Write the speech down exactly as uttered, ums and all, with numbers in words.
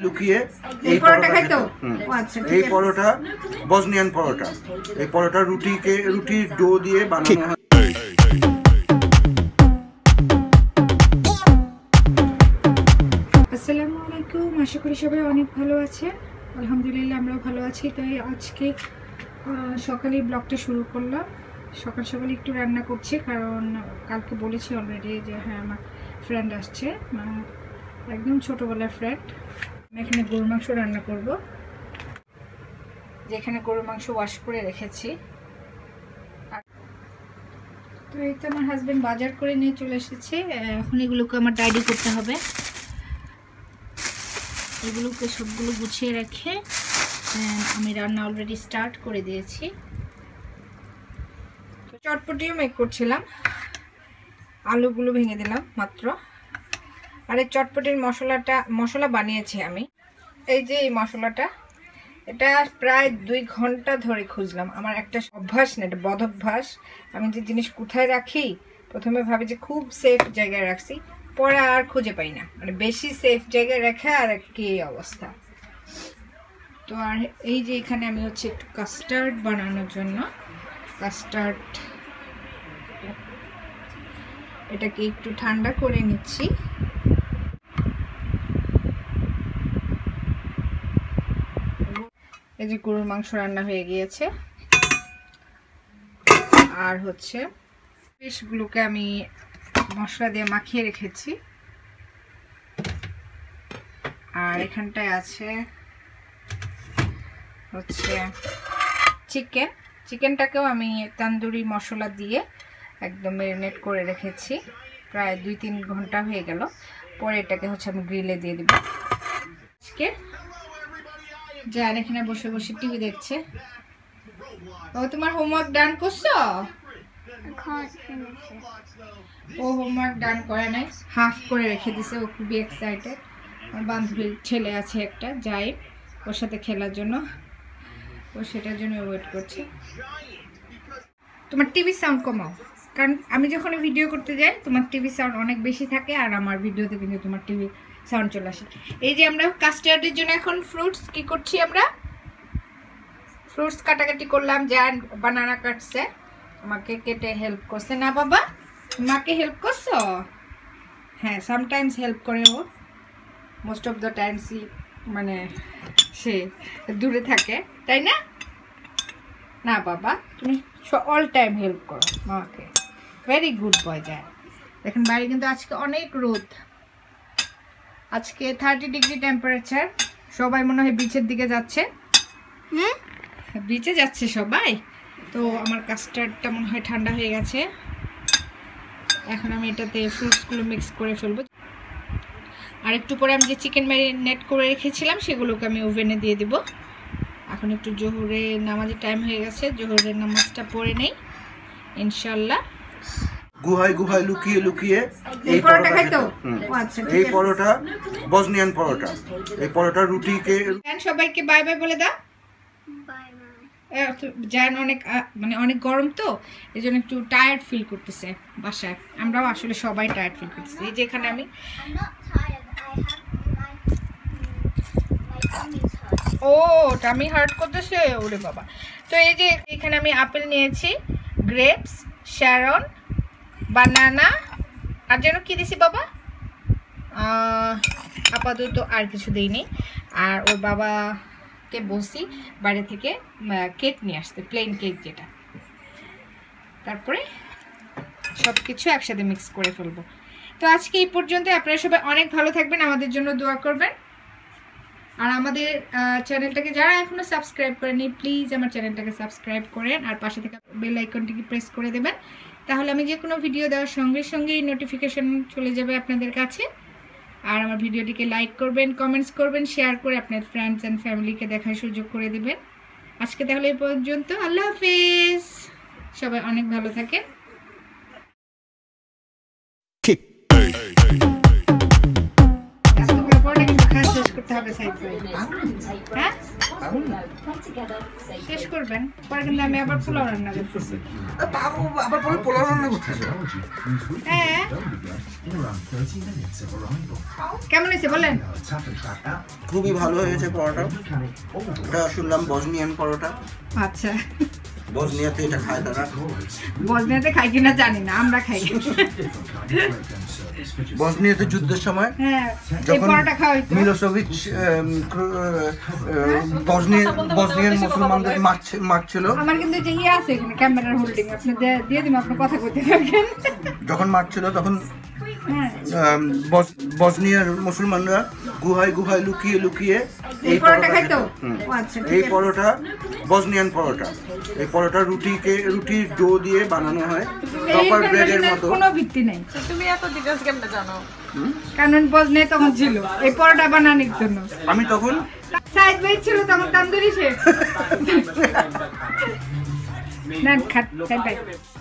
লুকিয়ে এই পরোটা খাইতো। আচ্ছা, এই পরোটা বসনিয়ান পরোটা। এই পরোটা রুটিকে রুটির ডো দিয়ে বানানো হয়। আসসালামু আলাইকুম, আশা করি সবাই অনেক ভালো আছেন। আলহামদুলিল্লাহ আমরাও ভালো আছি। তো আজকে সকালে ব্লগটা শুরু করলাম। সকাল সকাল একটু রান্না করছি, কারণ কালকে বলেছি অলরেডি যে হ্যাঁ আমার ফ্রেন্ড আসছে, মানে একদম ছোটোবেলার ফ্রেন্ড। আমি এখানে গরুর মাংস রান্না করব, যেখানে গরুর মাংস ওয়াশ করে রেখেছি। তো এই তো আমার হাজব্যান্ড বাজার করে নিয়ে চলে এসেছে। এখন এগুলোকে আমার টাইডি করতে হবে। এগুলোকে সবগুলো গুছিয়ে রেখে আমি রান্না অলরেডি স্টার্ট করে দিয়েছি। চটপটিও মেক করছিলাম, আলুগুলো ভেঙে দিলাম মাত্র। আর এই চটপটির মশলাটা মশলা বানিয়েছি আমি। এই যে এই মশলাটা, এটা প্রায় দুই ঘন্টা ধরে খুঁজলাম। আমার একটা অভ্যাস না, এটা বদ অভ্যাস। আমি যে জিনিস কোথায় রাখি প্রথমে ভাবি যে খুব সেফ জায়গায় রাখছি, পরে আর খুঁজে পাই না। মানে বেশি সেফ জায়গায় রেখে আর কি অবস্থা। তো আর এই যে এখানে আমি হচ্ছে একটু কাস্টার্ড বানানোর জন্য কাস্টার্ড এটাকে একটু ঠান্ডা করে নিচ্ছি। এই যে গরুর মাংস রান্না হয়ে গিয়েছে। আর হচ্ছে ফিশগুলোকে আমি মশলা দিয়ে মাখিয়ে রেখেছি। আর এখানটায় আছে হচ্ছে চিকেন। চিকেনটাকেও আমি তান্দুরি মশলা দিয়ে একদম ম্যারিনেট করে রেখেছি, প্রায় দুই তিন ঘন্টা হয়ে গেল। পরে এটাকে হচ্ছে আমি গ্রিলে দিয়ে দিব। আজকে যার এখানে বসে বসে টিভি দেখছে। ও তোমার হোমওয়ার্ক ডান করছো? ও হোমওয়ার্ক ডান করে নাই, হাফ করে রেখে দিছে। ও খুবই এক্সাইটেড। আমার বান্ধবীর ছেলে আছে একটা, যাই ওর সাথে খেলার জন্য, ও সেটার জন্য ওয়েট করছে। তোমার টিভি সাউন্ড কমাও, কারণ আমি যখন ভিডিও করতে যাই তোমার টিভি সাউন্ড অনেক বেশি থাকে, আর আমার ভিডিওতে কিন্তু তোমার টিভি সাউন্ড চলে আসে। এই যে আমরা কাস্টার্ডের জন্য এখন ফ্রুটস কি করছি, আমরা ফ্রুটস কাটাকাটি করলাম। জান বানানা কাটছে, আমাকে কেটে হেল্প করছে। না বাবা, মাকে হেল্প করছো? হ্যাঁ, সামটাইমস হেল্প করে ও, মোস্ট অফ দ্য টাইমসই মানে সে দূরে থাকে, তাই না? না বাবা, তুমি অল টাইম হেল্প করো মাকে। Very good boy. যায় দেখেন বাইরে কিন্তু আজকে অনেক রোদ, আজকে থার্টি ডিগ্রি টেম্পারেচার। সবাই মনে হয় বিচের দিকে যাচ্ছে। হ্যাঁ, বিচে যাচ্ছে সবাই। তো আমার কাস্টার্ডটা মনে হয় ঠান্ডা হয়ে গেছে। এখন আমি এটাতে ফ্রুটসগুলো মিক্স করে ফেলবো। আর একটু পরে আমি যে চিকেন ম্যারিনেট করে রেখেছিলাম সেগুলোকে আমি ওভেনে দিয়ে দিব। এখন একটু জোহরের নামাজের টাইম হয়ে গেছে, জোহরের নামাজটা পড়ে নেই ইনশাল্লাহ। গুহায় গুহায় লুকিয়ে লুকিয়ে এই পরোটা খাইতো। আচ্ছা, এই পরোটা বসনিয়ান পরোটা। এই পরোটা রুটিকে সবাইকে বাই বাই বলে দাও। জান অনেক মানে অনেক গরম, তো এই জন্য একটু টায়ার্ড ফিল করতেছে বাসায়। আমরাও আসলে সবাই টায়ার্ড ফিল করতেছি। এই যে এখানে আমি ও টামি হার্ট করতেছে, ওরে বাবা। তো এই যে এখানে আমি আপেল নিয়েছি, গ্রেপস, শ্যারন, বানানা, আর যেন কি দিছি বাবা, আপাতত আর কিছু দিইনি। আর ওর বাবাকে বলছি বাইরে থেকে কেক নিয়ে আসতে, প্লেন কেক যেটা। তারপরে সব কিছু একসাথে মিক্স করে ফেলবো। তো আজকে এই পর্যন্ত। আপনারা সবাই অনেক ভালো থাকবেন, আমাদের জন্য দোয়া করবেন। আর আমাদের চ্যানেলটাকে যারা এখনো সাবস্ক্রাইব করেনি, প্লিজ আমার চ্যানেলটাকে সাবস্ক্রাইব করেন, আর পাশে থেকে বেল আইকনটিকে প্রেস করে দেবেন। তাহলে আমি যে কোনো ভিডিও দেওয়ার সঙ্গে সঙ্গেই নোটিফিকেশন চলে যাবে আপনাদের কাছে। আর আমার ভিডিওটিকে লাইক করবেন, কমেন্টস করবেন, শেয়ার করে আপনার ফ্রেন্ডস অ্যান্ড ফ্যামিলিকে দেখার সুযোগ করে দেবেন। আজকে তাহলে এই পর্যন্ত। আল্লাহ হাফেজ, সবাই অনেক ভালো থাকেন। করতে হবে সাইড ভাই। হ্যাঁ শেষ করবেন, পরে কিন্তু আমি আবার পোলাও রান্না করতেছি। বাবু আবার পরে পোলাও রান্না করতেছে। হ্যাঁ কেমন হয়েছে বলেন? খুবই ভালো হয়েছে পরোটা। এটা শুনলাম বসনিয়ান পরোটা। আচ্ছা বসনিয়াতে এটা খায় তারা। বসনিয়াতে খাই কিনা জানি না, আমরা খাই। বসনিয়াতে যুদ্ধের সময় হ্যাঁ এই যখন পরোটা খাওয়া হইতো। মিলোসেভিচ বসনিয়ান বসনিয়ান মুসলমানদের মারছে- মারছিল, আমার কিন্তু যে ইয়ে আছে এখানে ক্যামেরার হোল্ডিং, আপনি দিয়ে- দিয়ে দিন, আপনি কথা কইতে থাকেন। যখন মারছিল তখন হ্যাঁ আম, বস- বসনিয়ার মুসলমানরা গুহায় গুহায় লুকিয়ে লুকিয়ে এই পরোটা পরোটা খাইতো? খেত। হুম। ও আচ্ছা, ঠিক এই আছে। পরোটা বসনিয়ান পরোটা। এই পরোটা রুটিকে রুটির ডো দিয়ে বানানো হয়, এই প্রপার ব্রেডের ইনফরমেশনের মতো। কোনো ভিত্তি নেই, তুমি এত ডিটেইলস কেমনে জানো? কারণ বসনিয়া তখন ছিল এই পরোটা বানানোর জন্য। আমি তখন সাইজ ভাই ছিল তখন তান্দুরি শেফ। না খাট সাইড ভাই।